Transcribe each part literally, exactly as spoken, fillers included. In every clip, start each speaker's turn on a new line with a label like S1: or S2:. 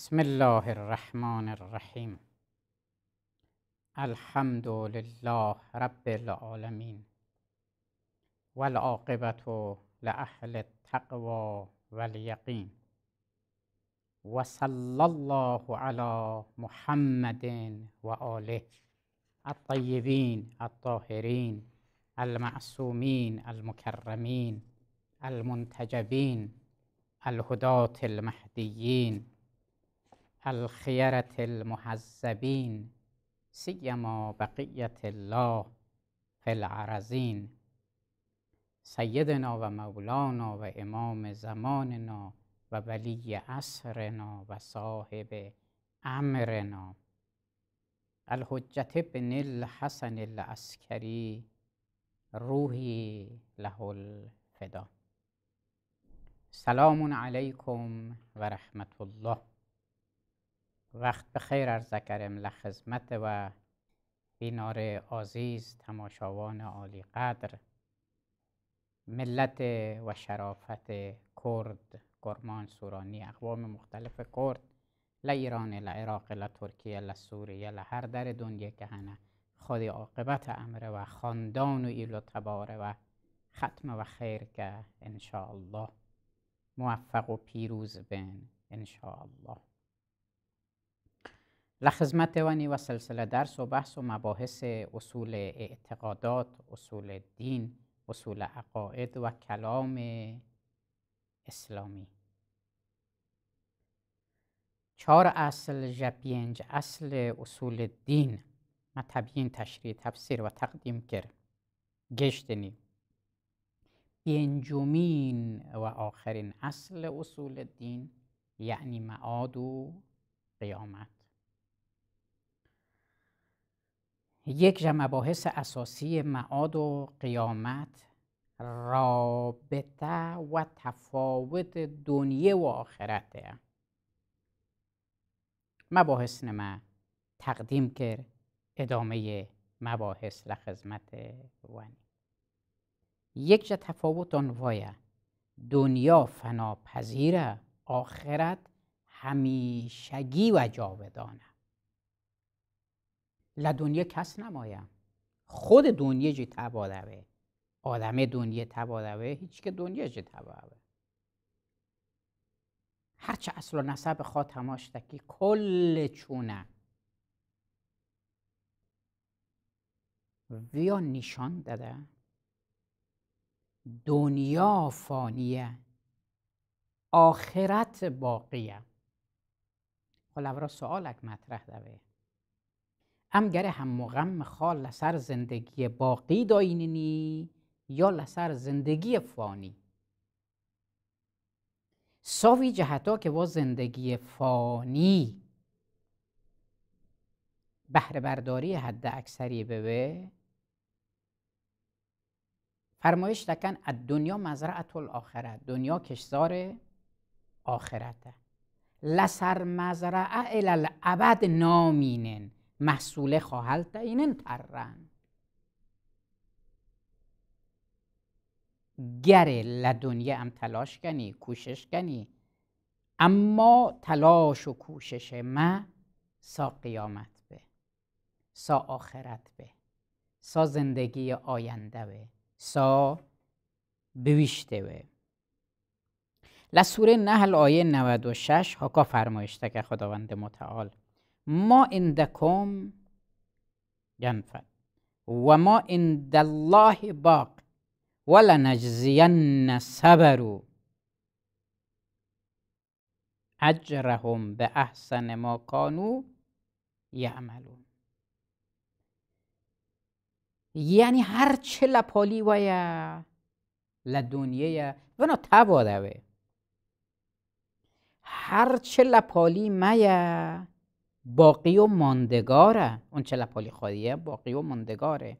S1: بسم الله الرحمن الرحیم. الحمد لله رب العالمین والعاقبة لأهل التقوى والیقین و صلی الله علی محمد و آله الطیبین الطاهرین المعصومین المکرمین المنتجبین الهداة المهدیین الخیرة المحذبین سیما بقیة الله فی الارضین سیدنا و مولانا و امام زماننا و ولی عصرنا و صاحب امرنا الحجة ابن الحسن العسکری روحی له الفدا. سلام علیکم و رحمت الله. وقت بخیر عرض کرم لخدمت و بینار عزیز تماشاوان عالی قدر ملت و شرافت کرد کرمان سورانی اقوام مختلف کرد ل ایران ل عراق ل ترکیه ل سوریه ل هر در دنیا که هنه خودی عاقبت امر و خاندان و ایل و تباره و ختم و خیر که انشاءالله موفق و پیروز بین انشاءالله. لخدمت ونی و سلسله درس و بحث و مباحث اصول اعتقادات، اصول دین، اصول عقاید و کلام اسلامی. چهار اصل جا پنج اصل اصول دین ما تبیین تشریح تفسیر و تقدیم کرد گشتنی. پنجمین و آخرین اصل اصول دین یعنی معاد و قیامت. یک جا مباحث اساسی معاد و قیامت رابطه و تفاوت دنیا و آخرته. مباحث نما تقدیم کرد ادامه مباحث لخدمت وانی. یک جا تفاوت انوایه دنیا فناپذیره، آخرت همیشگی و جاودانه. لدنیا کس نمایه، خود دنیا جی تبادوه، آدم دنیا تبادوه، هیچ که دنیا جی تبادوه. هرچه اصل و نسب خاتماش تکی کل چونه ویا نشان داده دنیا فانیه، آخرت باقیه. خلا ورا سوالک مطرح دوه ام گره هم مغم خال لسر زندگی باقی داینینی یا لسر زندگی فانی. ساوی جهتا که با زندگی فانی بهره برداری حد اکثری بوه فرمایش دکن الدنیا مزرعة الاخره، دنیا کشزار آخرته. لسر مزرعه الالعبد نامینن محصول خواهلت اینن ترن. گره لدنیا هم تلاش کنی کوشش کنی، اما تلاش و کوشش ما سا قیامت به، سا آخرت به، سا زندگی آینده به، سا بویشته به. لسوره نحل آیه نود و شش حکا فرمایشته که خداوند متعال ما عندکم ینفد و ما عند الله باق ولنجزین صبروا اجرهم به احسن ما کانوا یعملون. یعنی هر چه لپالی ویا لدنیا ونا تبادوه، هر چه لپالی میا باقی و ماندگاره. اون چه لپالی خواهیه باقی و ماندگاره.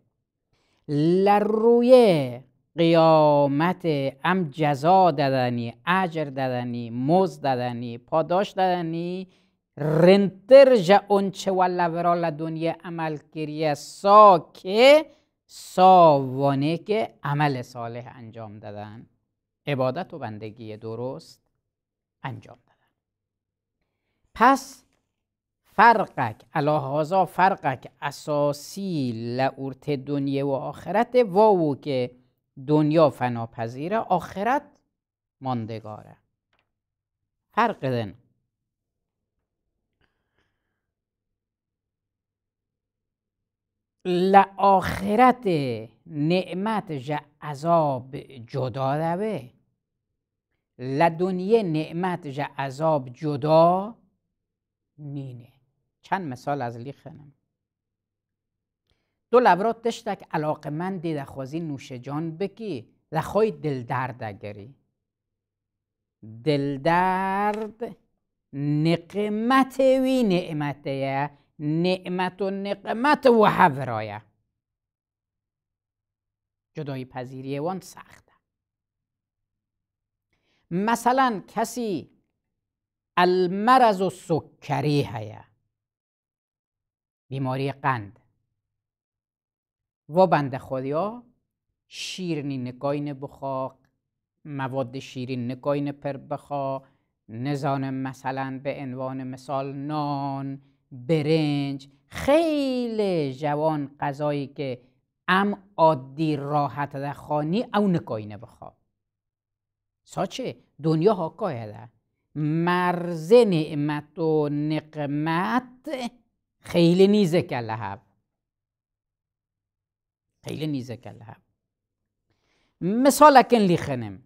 S1: لروی قیامت ام جزا دادنی، اجر دادنی، مزد دادنی، پاداش دادنی رنتر جا اون چه ولا ورال دنیا عمل کریه سا که ساوانه که عمل صالح انجام دادن، عبادت و بندگی درست انجام دادن. پس فرقک الهازا فرقک اساسی لعورت دنیا و آخرت واو که دنیا فناپذیره آخرت ماندگاره. فرق دن لآخرت نعمت جا عذاب جدا دوه، لدنیا نعمت جا عذاب جدا نینه. چند مثال از لیخنم. دو لبرات دشتک علاقه من دید خوازی نوش جان بکی لخوای دل درد اگری. دل درد نقمت وی نعمته، نعمت و نقمت و حورایه. جدایی پذیری وان سخته. مثلا کسی المرض و سکری هیا، بیماری قند و بنده خودیا شیرینی نکاین بخوا، مواد شیرین نکاین پر بخوا، نزان مثلا به عنوان مثال نان، برنج، خیلی جوان غذایی که ام عادی راحت ده خانی او نکاینه بخوا. ساچه دنیا حاکایه ده مرز نعمت و نقمت خیلی نیزه که لحب خیلی نیزه که لحب. مثال اکن لیخنم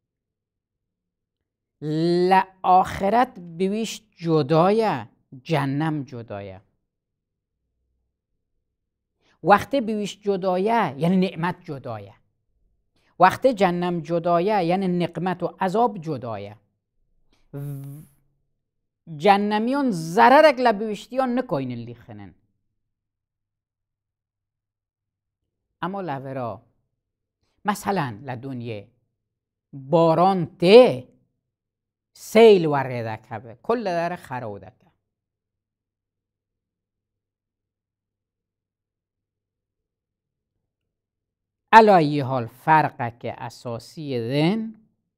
S1: لآخرت بویش جدایه، جنم جدایه. وقتی بویش جدایه یعنی نعمت جدایه، وقتی جنم جدایه یعنی نقمت و عذاب جدایه. جنمیان ضررک لبویشتیان نکاین لیخنن، اما لورا مثلا لدنیا باران ته سیل ورده که کل داره خروده که. علایی حال فرقه که اساسی دن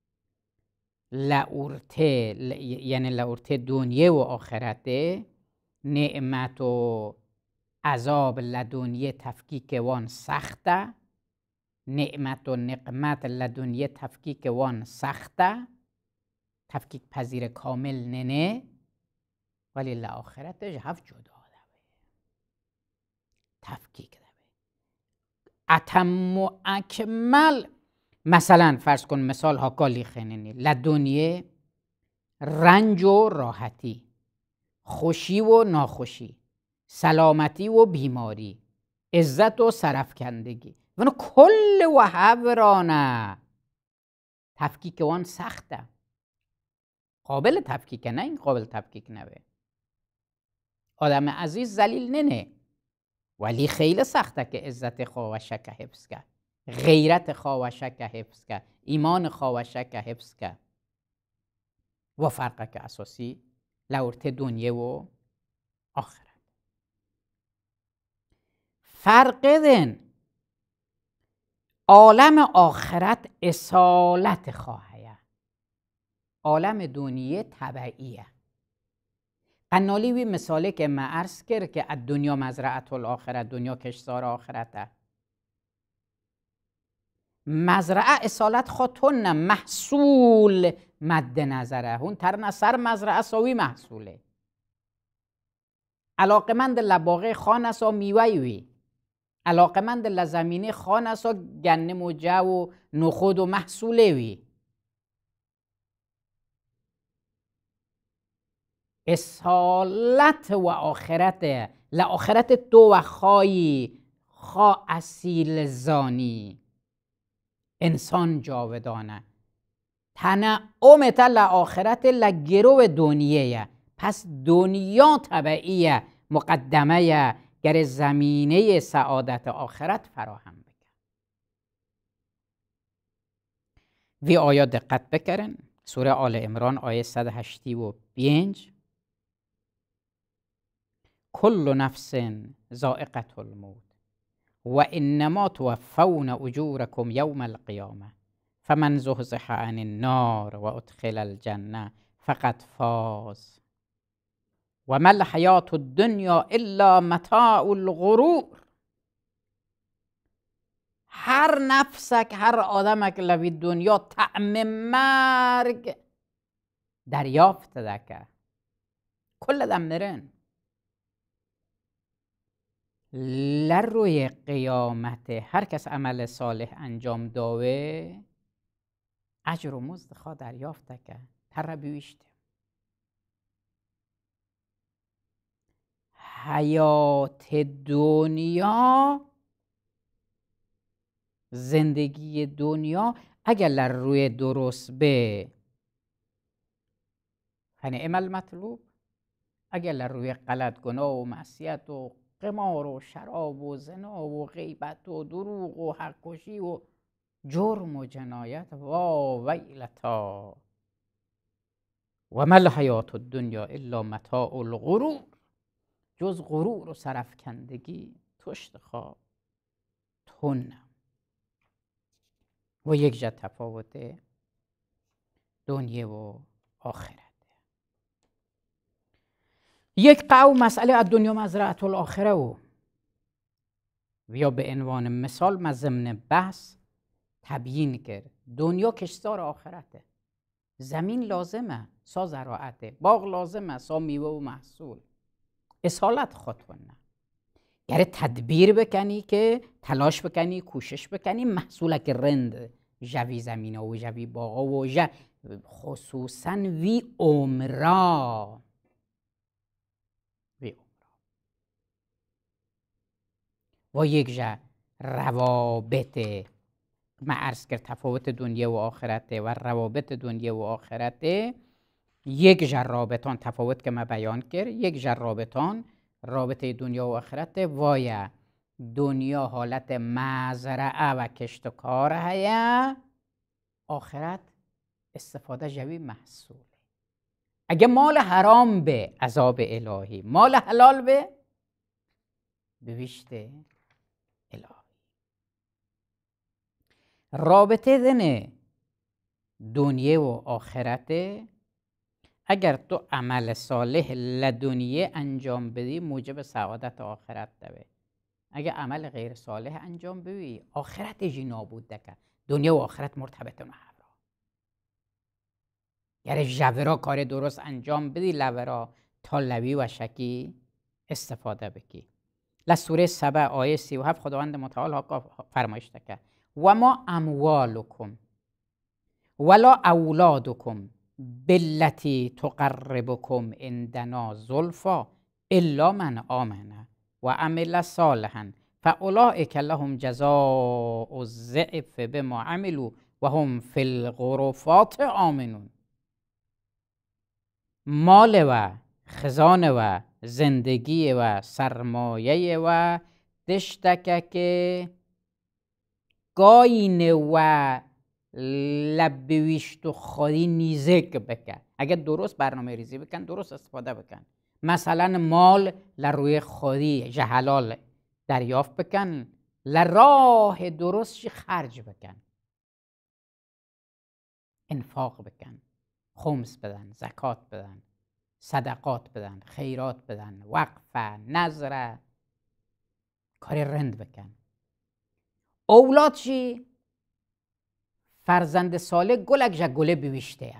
S1: لعورته یعنی لعورته دنیا و آخرته، نعمت و عذاب لدنیا تفکیک وان سخته، نعمت و نقمت لدنیا تفکیک وان سخته، تفکیک پذیر کامل ننه، ولی لآخرتش هفت جدا دوه تفکیک دوه اتم و اکمل. مثلا فرض کن مثال ها کالی خیننی لدنیا رنج و راحتی، خوشی و ناخوشی، سلامتی و بیماری، عزت و سرفکندگی ونو کل و حورانه تفکیک وان سخته. قابل تفکیک نه این قابل تفکیک نوه. آدم عزیز ذلیل ننه ولی خیلی سخته که عزت خواه و شک حفظ که، غیرت خواه و شک حفظ که، ایمان خواه و شک حفظ که. و فرقه که اساسی لورت دنیا و آخرت. فرق دن عالم آخرت اصالت خواهیه، عالم دنیا طبعیه. قنالی وی مثاله که ما عرض کرد که الدنیا مزرعت الاخرت، دنیا کشتزار آخرته. مزرعه اصالت خودتون محصول مد نظره، هون ترن سر مزرعه ساوی محصوله. علاقمند لباغه خانه سا میوی وی، علاقمند لزمینه خانه سا گنم و جو و نخود و محصوله وی. اصالت و آخرت لآخرت تو و خواهی خواه اصیل زانی انسان جاودانه، تنعمت لآخرت لگرو دنیایه. پس دنیا طبعیه مقدمه گر زمینه سعادت آخرت فراهم بکن. وی آیا دقت بکرن سوره آل عمران آیه صد و هشت و پنج کل نفس ذائقة الموت و انما توفون اجورکم یوم القیامه فمن زحزح عن النار و ادخل الجنه فقد فاز. و ما الحیات الدنیا الا متاع الغرور. هر نفسک، هر آدمک لوی دنیا طعم مرگ دریافت دکه، کل دم نرن لروی قیامت هر کس عمل صالح انجام داوه اجر و مزد خواه دریافت دکه تر بیوشته. حیات دنیا، زندگی دنیا اگر لروی درست به فنعم المطلوب، اگر لروی غلط گناه و معصیت و قمار و شراب و زنا و غیبت و دروغ و حق کشی و جرم و جنایت، وا ویلتا و ما الحیات الدنیا الا متاع الغرور، جز غرور و سرفکندگی تشت خواب تنم. و یک جا تفاوت دنیا و آخرت. یک قوم مسئله از دنیا مزرعت الاخره و یا به عنوان مثال من ضمن بحث تبیین کرد دنیا کشتار آخرته. زمین لازمه سا زراعته، باغ لازمه سا میوه و محصول. اصالت خودتونه گره تدبیر بکنی که تلاش بکنی کوشش بکنی محصولک رند جوی زمینه و جوی باغا و جوی خصوصا وی عمرا وی عمرا و یک جا روابط من عرض کرد تفاوت دنیا و آخرته و روابط دنیا و آخرته. یک جا رابطان تفاوت که من بیان کرد، یک جا رابطان رابطه دنیا و آخرته. وای دنیا حالت مزرعه و کشت و کار هیا، آخرت استفاده جوی محصول. اگه مال حرام به عذاب الهی، مال حلال به بویشت الهی. رابطه دنه دنیا و آخرته اگر تو عمل صالح لدنیه انجام بدی موجب سعادت آخرت دوه. اگر عمل غیر صالح انجام بدی آخرت جی نابود دکه. دنیا و آخرت مرتبط همراه. گر جورا کار درست انجام بدی لورا تا لوی و شکی استفاده بکی. لسوره سبع آیه سی و هفت خداوند متعال ها فرمایش دکه و ما اموالکم ولا اولادکم بالتی تقربکم عندنا زلفا الا من آمن و عمل صالحا فاولئک لهم جزاء الضعف بما عملوا و هم فی الغرفات آمنون. مال و خزانه و زندگی و سرمایه و دشتکه که گاین و لبویشت و خودی نیزک بکن. اگر درست برنامه ریزی بکن، درست استفاده بکن. مثلا مال لروی خودی جهلال دریافت بکن، لراه درست خرج بکن، انفاق بکن، خمس بدن، زکات بدن، صدقات بدن، خیرات بدن، وقفه، نظره، کار رند بکن. اولاد چی؟ فرزند صالح گلک جا گله بیوشته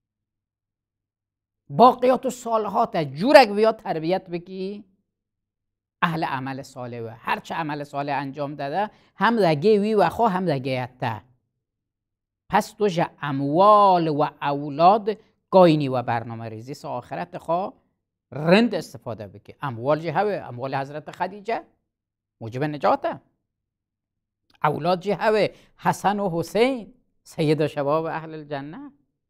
S1: باقیات و صالحات جورک بیا تربیت بکی اهل عمل صالح و هرچه عمل صالح انجام داده هم دگه وی و خواه هم دگه یته. پس تو جا اموال و اولاد گاینی و برنامه ریزی سا آخرت خواه رند استفاده بکی. اموال جه هوه اموال حضرت خدیجه موجب نجاته. اولاد جه هوه حسن و حسین سید و شباب اهل الجنه.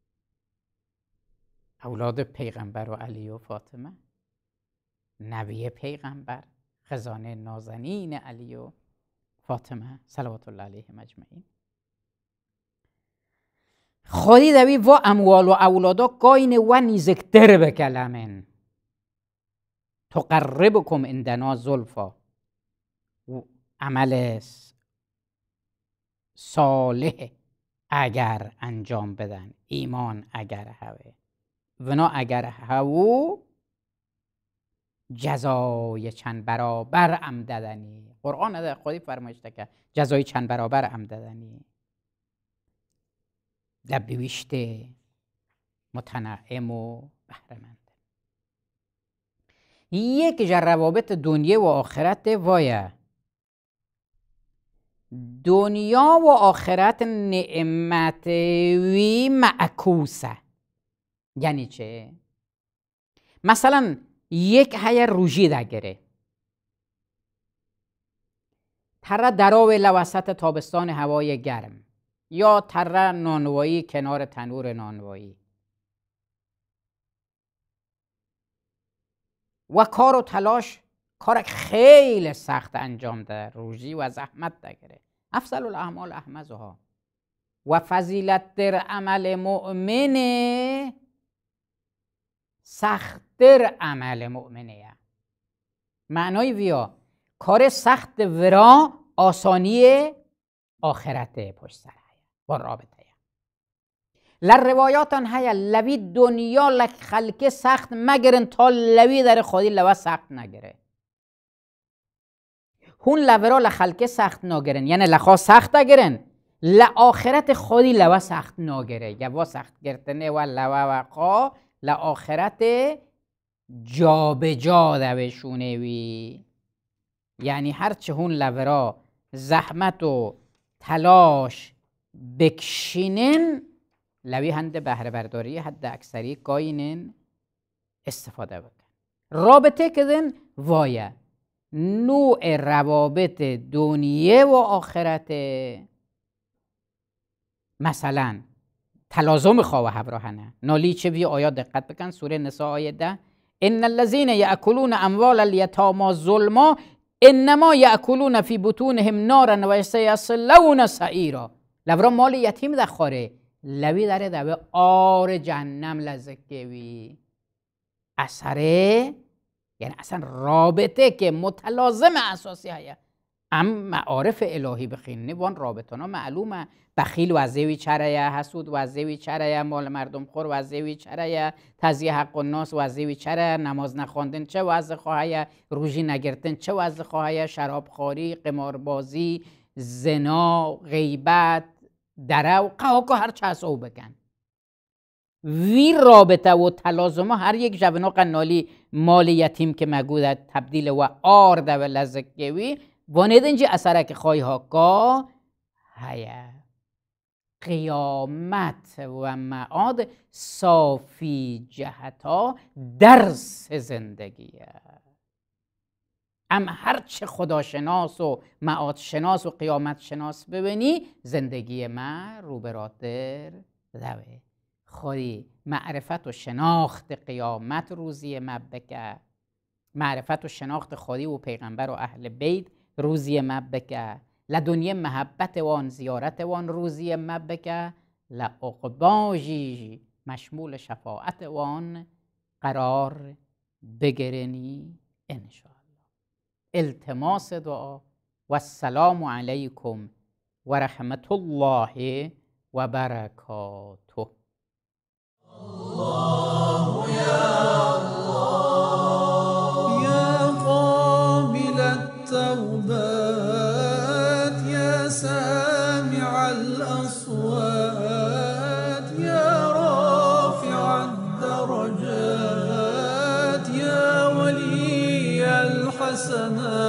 S1: اولاد پیغمبر و علی و فاطمه نبی پیغمبر خزانه نازنین علی و فاطمه صلوات الله علیهم اجمعین. خودی دوی و اموال و اولادا گاین و نیزکتر بکلمن تقربکم عندنا زلفا. عمل صالح اگر انجام بدن، ایمان اگر هوه ونا اگر هوو جزای چند برابر ام دادنی. قرآن ده خودی فرمایشته که جزای چند برابر ام دادنی. لب بیشته متنعم و بهره‌مند. یک جا روابط دنیا و آخرت وایه. دنیا و آخرت نعمت وی معکوسه. یعنی چه؟ مثلا یک های روژی دگره تره دراوه لوسط تابستان هوای گرم یا تره نانوایی کنار تنور نانوایی و کار و تلاش کار خیلی سخت انجام ده روژی و زحمت دگره. افضل الاعمال احمزها و فضیلت در عمل مؤمنه سخت‌تر عمل مؤمنه. معنای ویا کار سخت ورا آسانی آخرت پشت سر با رابطه لر روایاتان هیا لوی دنیا لک خلق سخت مگرن تا لوی در خودی لوا سخت نگره. هون لورا لخلق سخت نگرن یعنی لخوا سخت نگرن لآخرت خودی لوا سخت نگره. یا سخت گرتنه و لوا و قا لآخرت جا به جا دوشونه وی. یعنی هرچه هون لورا زحمت و تلاش بکشینن لوی هنده بهره برداری حد اکثری گاینن استفاده بکن. رابطه کدن وایه نوع روابط دنیا و آخرت. مثلا تلازم خواه همراهنه نالی چه بی آیات دقت بکن. سوره نساء آیه ده ان الذين یأکلون اموال الیتامی ظلما انما یأکلون فی بطونهم نارا و سیصلون سعیرا. لورا مال یتیم دخوره لوی داره دوه آر جهنم لزکوی. اثره یعنی اصلا رابطه که متلازم اساسی هیا. ام معارف الهی بخینی وان رابطانا معلومه. بخیل وزیوی چرایه، حسود وزیوی چرایه، مال مردم خور وزیوی چرایه، تزیه حق الناس وزیوی چرایه، نماز نخواندن چه وضع خواهیه، روژی نگرتن چه وضع خواهیه، شرابخوری، قماربازی، زنا، غیبت، درو قواکو هر چه هست او بکن. وی رابطه و تلازمه هر یک جوانو قنالی مال یتیم که مگوده تبدیل و آرده و لزکوی وانید جی اثره که خواهی ها کا هیا. قیامت و معاد صافی جهتا درس زندگیه. ام هرچه خداشناس و معاد شناس و قیامت شناس ببینی زندگی ما رو براتر دوه. خودی معرفت و شناخت قیامت روزی ما بکه. معرفت و شناخت خودی و پیغمبر و اهل بیت روزی ما بکه. لدنیا محبت وان زیارت وان روزی ما بکه. لعقباجی مشمول شفاعت وان قرار بگرنی انشاءالله. التماس دعا و السلام علیکم و رحمت الله و برکاته.
S2: الله یا الله یا قابل التوبات یا سامع الاصوات یا رافع الدرجات یا ولی الحسنات